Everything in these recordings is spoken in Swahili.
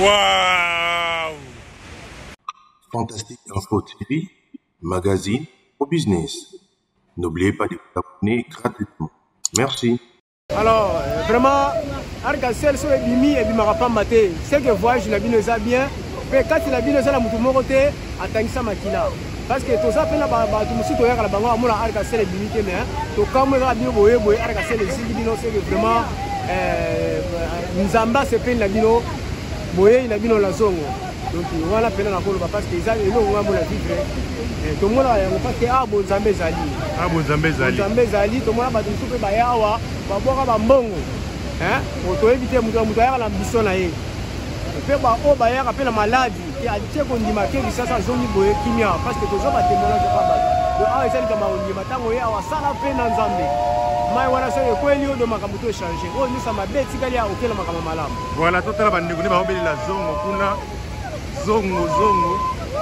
Waouh! Fantastique Info TV, magazine au business. N'oubliez pas de vous abonner gratuitement. Merci. Alors, vraiment, Arc-en-Ciel sur les bimi et bimarapa maté. C'est que voyage la bino est bien. Mais quand la bino est la moutou moroté, attendez ça makila. Parce que tout ça, peine à tout monsieur Toya la bango, à mon Arc-en-Ciel et bimi, mais tout comme la bino boye boye Arc-en-Ciel et Zigino, c'est que vraiment, nous amba se peine la bino, boye la bino la zone. Donc, voilà, peine à la colo parce que les gens, ils ont la vivre. Tout le monde a fait ah bon Zambé Zali. Ah bon Zambé Zali. Zambé Zali, tout le monde a battu tout le bayawa, baboka bambongo. Hein? Pour toi éviter mutuaya l'ambition là. Et puis bah au bayar appelle la maladie. Et à dire qu'on dit marqué ça ça zone boye kimia parce que toujours battre mon là pas battre. Donc ah c'est comme on dit matango ya wa sala pe na Nzambe. Mai wana so ko elio do makambuto changer. Oh ni ça m'a beti kali ya okela makama malamu. Voilà tout la bande ne ba obeli la zongo kuna zongo zongo.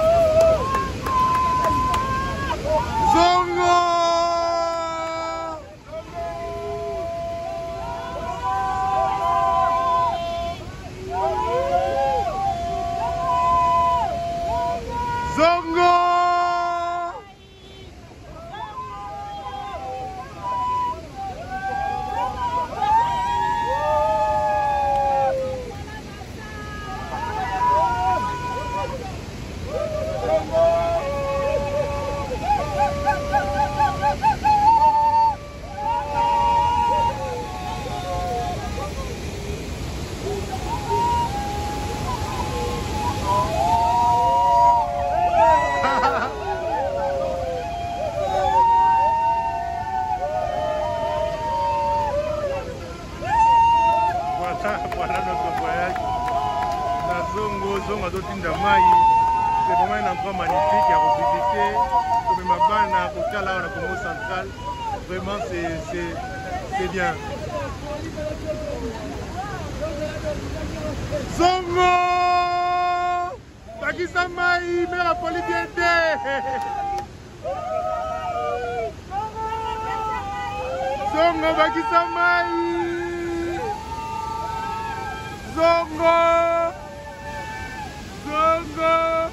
Zongo! Zongo! Voilà notre voyage. La Zongo Dotinda Mai. C'est vraiment un endroit magnifique à revisiter. Comme ma bande à Kokala, la Congo centrale. Vraiment, c'est bien. Zongo! Pakistan Mai, mais la folie bien Zongo Pakistan Mai! Zongo! Zongo!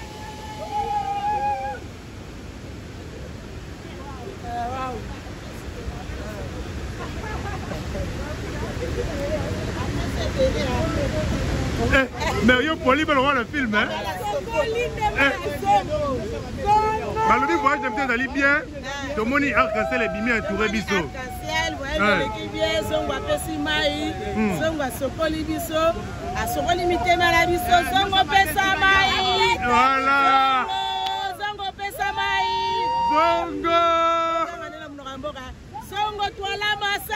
Mais yo poli va voir le film hein. Malgré voyage j'aime d'aller bien. Tout le monde Arc-en-Ciel et bimi entouré biso. Arc-en-Ciel voyage qui bien zongo pesi mai, zongo sokoli biso, a sokoli mitena la biso, zongo pesa mai. Voilà. Zongo pesa mai. Zongo. Zongo toi la massa.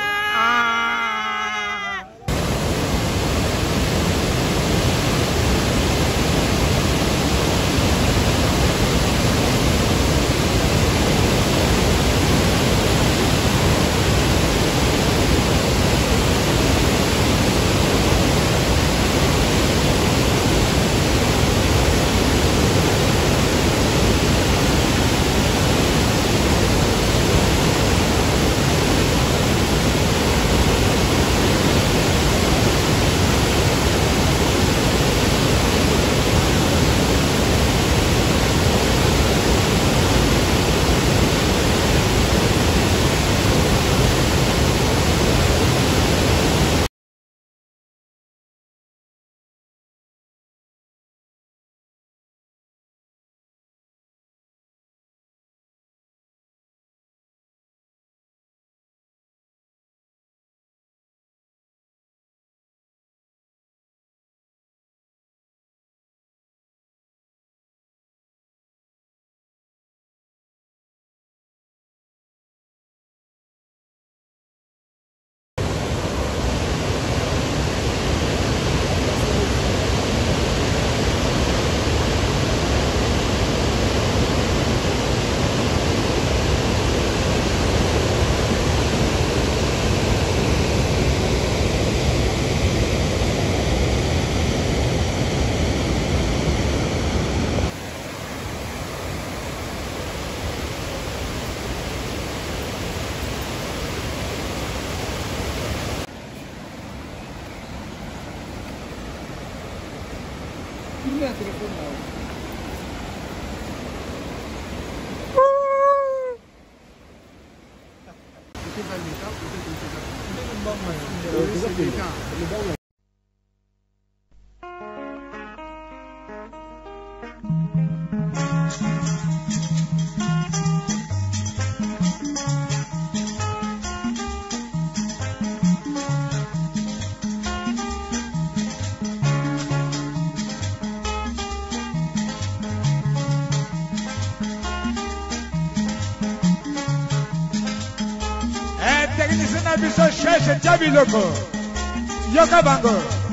Biso sheshe chabi loko yoka bango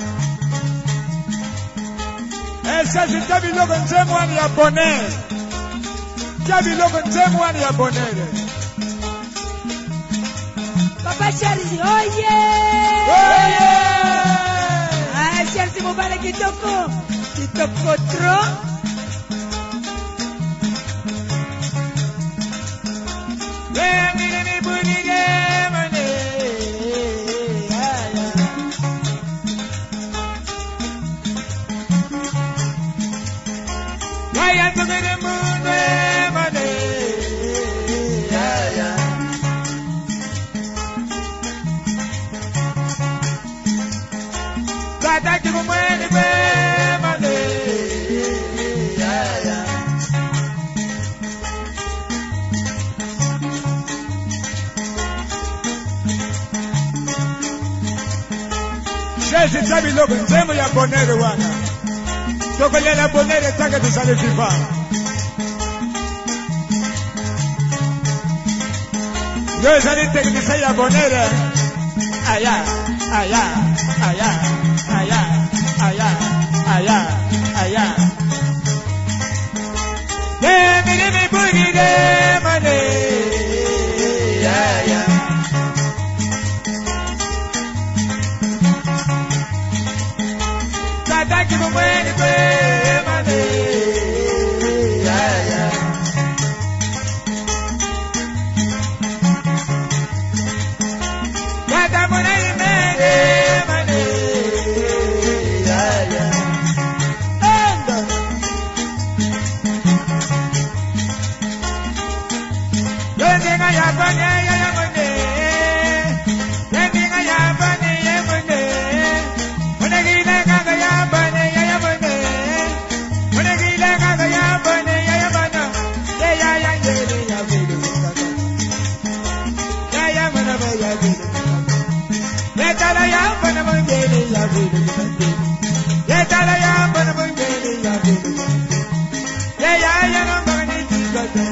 sheshe chabi loko nzemu wani ya bonere chabi loko nzemu wani ya bonere Papa Charlie oye oye Charlie mubale kitoko tro Sheshe chabi loko nzemu ya bonere wana toko yena bonere taka tusale FIFA yo zali teknisa ya bonere aya aya aya aya aya aya aya mi boogie de mane aya Taki mweni kwe mane aya Kata mwana imene mane aya Endo Yendinga yabane ya mane Yendinga yabane ya mane Munagile kanga yabane ya mane Munagile kanga yabane ya mane Ya yele ya vile Ya mana ba ya vile Ya tala ya mana mungele ya vile Ya tala ya mana mungele ya vile Ya no magani tikata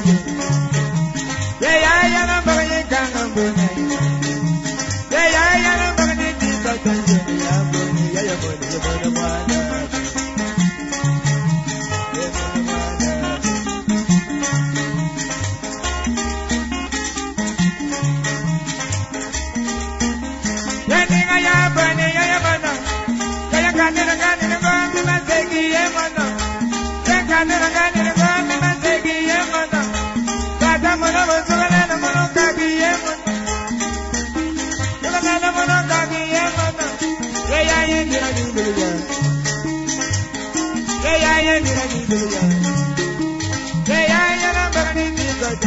Ya no magani kanga mbone Ya no magani tikata ya mbone ya mbone mwana Yendinga ya bane ya mana ya kanira kanira ngombe masegi ya mana ya kanira kanira ngombe masegi ya mana kata mana mosugala na mana kagi ya mana sugala na mana kagi ya mana ya yendira gibuya ya yendira gibuya ya na bagani tikata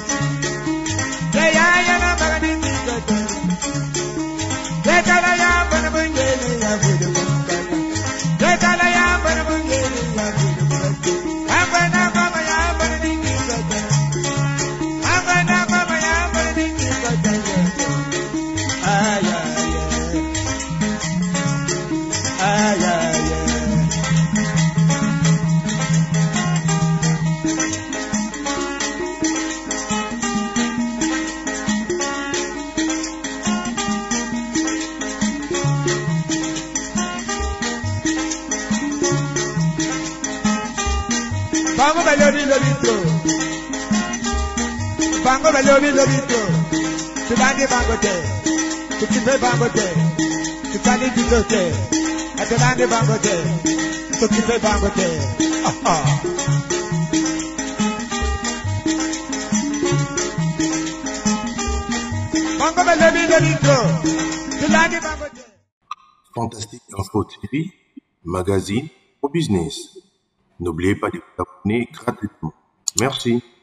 ya na bagani tikata Detala ya bana bungeli ya budu bungeli. Detala ya bana bungeli ya budu bungeli. Abana mama ya bana dingi kata. Abana mama ya bana dingi kata. Aya aya. Aya aya. Bango balori lobito. Bango balori lobito. Tubandi bango te. Tukipe bango te. Tukani bito te. Adelande bango te. Tukipe bango te. Bango balori lobito. Tubandi bango te. Fantastique Info TV, magazine au business. N'oubliez pas de vous abonner gratuitement. Merci.